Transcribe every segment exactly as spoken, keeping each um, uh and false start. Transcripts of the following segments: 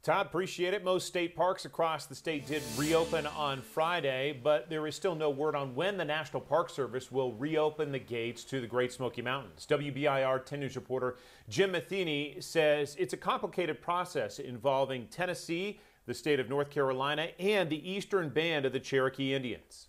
Todd, appreciate it. Most state parks across the state did reopen on Friday, but there is still no word on when the National Park Service will reopen the gates to the Great Smoky Mountains. W B I R ten News reporter Jim Matheny says it's a complicated process involving Tennessee, the state of North Carolina, and the eastern band of the Cherokee Indians.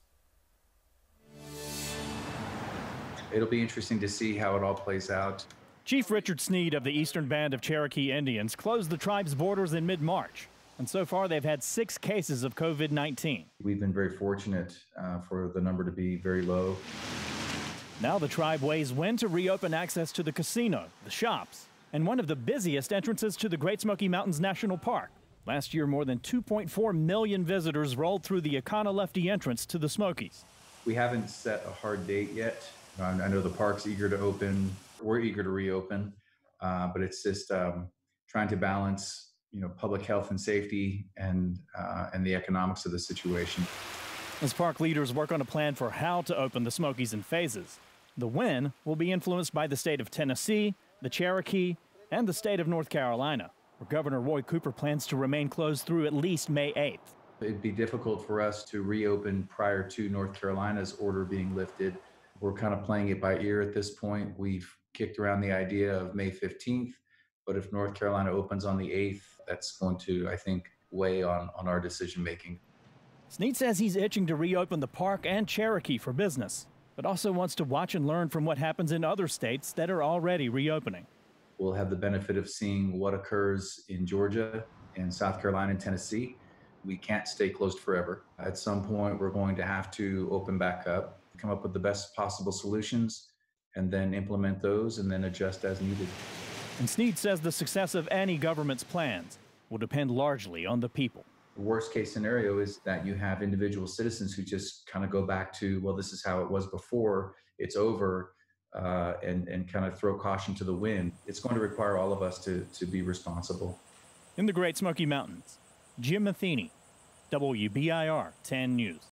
It'll be interesting to see how it all plays out. Chief Richard Sneed of the Eastern Band of Cherokee Indians closed the tribe's borders in mid-March, and so far they've had six cases of COVID nineteen. We've been very fortunate uh, for the number to be very low. Now the tribe weighs when to reopen access to the casino, the shops, and one of the busiest entrances to the Great Smoky Mountains National Park. Last year, more than two point four million visitors rolled through the Econo-Lefty entrance to the Smokies. We haven't set a hard date yet. I know the park's eager to open. We're eager to reopen, uh, but it's just um, trying to balance, you know, public health and safety and uh, and the economics of the situation. As park leaders work on a plan for how to open the Smokies in phases, the when will be influenced by the state of Tennessee, the Cherokee, and the state of North Carolina, where Governor Roy Cooper plans to remain closed through at least May eighth. It'd be difficult for us to reopen prior to North Carolina's order being lifted. We're kind of playing it by ear at this point. We've kicked around the idea of May fifteenth, but if North Carolina opens on the eighth, that's going to, I think, weigh on, on our decision making. Sneed says he's itching to reopen the park and Cherokee for business, but also wants to watch and learn from what happens in other states that are already reopening. We'll have the benefit of seeing what occurs in Georgia and South Carolina and Tennessee. We can't stay closed forever. At some point, we're going to have to open back up, come up with the best possible solutions, and then implement those and then adjust as needed. And Sneed says the success of any government's plans will depend largely on the people. The worst case scenario is that you have individual citizens who just kind of go back to, well, this is how it was before, it's over, uh, and, and kind of throw caution to the wind. It's going to require all of us to, to be responsible. In the Great Smoky Mountains, Jim Matheny, W B I R ten News.